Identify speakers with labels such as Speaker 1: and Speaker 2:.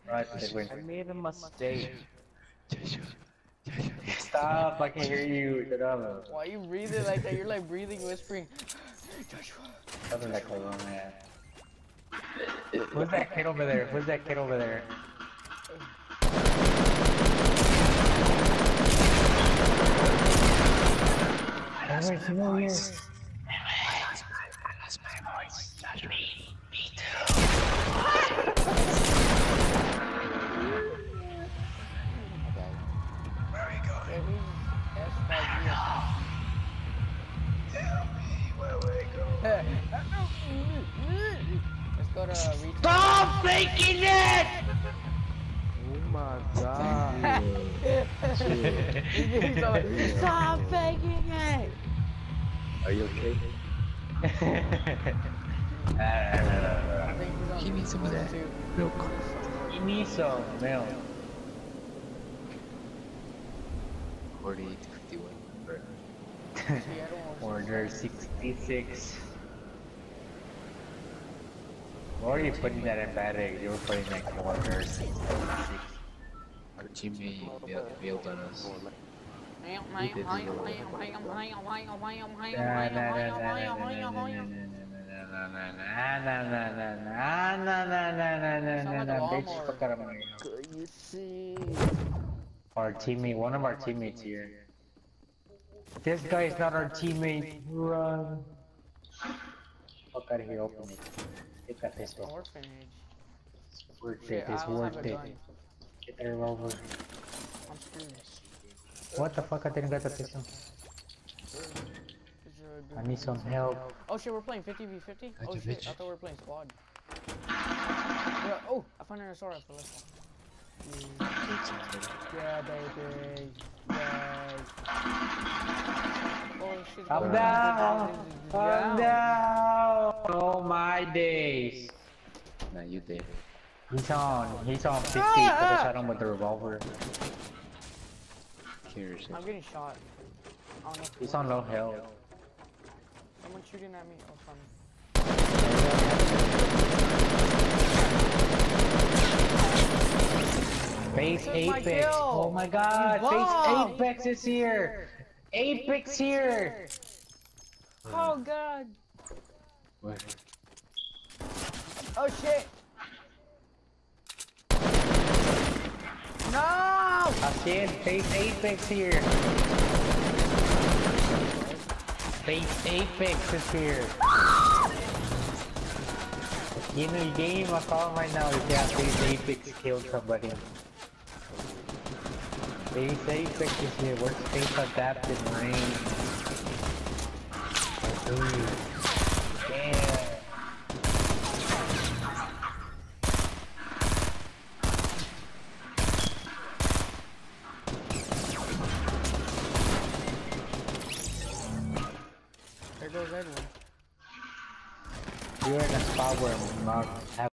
Speaker 1: Right, wait.
Speaker 2: I made a mistake.
Speaker 1: Stop, I can hear you.
Speaker 3: Why are you breathing like that? You're like breathing, whispering.
Speaker 1: Something like that, man. Who's that kid over there? Who's that kid over there?
Speaker 4: I lost my voice. Me too. Where are we going? Tell me where we going.
Speaker 3: Let's go to retail.
Speaker 1: Stop faking it!
Speaker 2: Oh my god.
Speaker 3: Stop faking it!
Speaker 4: Are you okay? Give me some of that milk.
Speaker 1: Give me some milk.
Speaker 4: 48 to 51.
Speaker 1: Order 66. Why are you putting that in bad egg? You were putting like order 66.
Speaker 4: Our teammate bailed on us.
Speaker 3: You see?
Speaker 1: Our teammate, one of our teammates here. This guy is not our teammate. Run. Fuck out of here, open it. Get that pistol.
Speaker 3: Orphanage.
Speaker 1: Worth it, it's worth it. Get that revolver.
Speaker 3: I'm screwed.
Speaker 1: What the fuck, I didn't get the pistol. I need some help.
Speaker 3: Oh shit, we're playing 50v50? Oh
Speaker 4: Gotcha,
Speaker 3: shit,
Speaker 4: bitch.
Speaker 3: I thought we were playing squad. Yeah, oh, I found an SR after this one. Yeah, baby. Yeah. Oh shit.
Speaker 1: I'm down! I'm down! Oh my days.
Speaker 4: Nah, you did.
Speaker 1: He's on 50 because I shot him with the revolver.
Speaker 4: Curious.
Speaker 3: I'm getting shot. I don't know if
Speaker 1: He's on low health.
Speaker 3: someone's shooting at me. Oh, sorry.
Speaker 1: Face
Speaker 3: Took my
Speaker 1: Apex.
Speaker 3: kill.
Speaker 1: Oh my god,
Speaker 3: You
Speaker 1: Face
Speaker 3: bomb.
Speaker 1: Apex is here. Apex here.
Speaker 3: Oh god.
Speaker 4: What?
Speaker 3: Oh shit. No!
Speaker 1: I said Face Apex here. Face Apex is here. You know, you game my phone right now if yeah, Face Apex killed somebody. Face Apex is here. Where's Face Adapted Range? Ooh. Yeah.
Speaker 3: There goes Edwin.
Speaker 1: You're in a spot where Mark have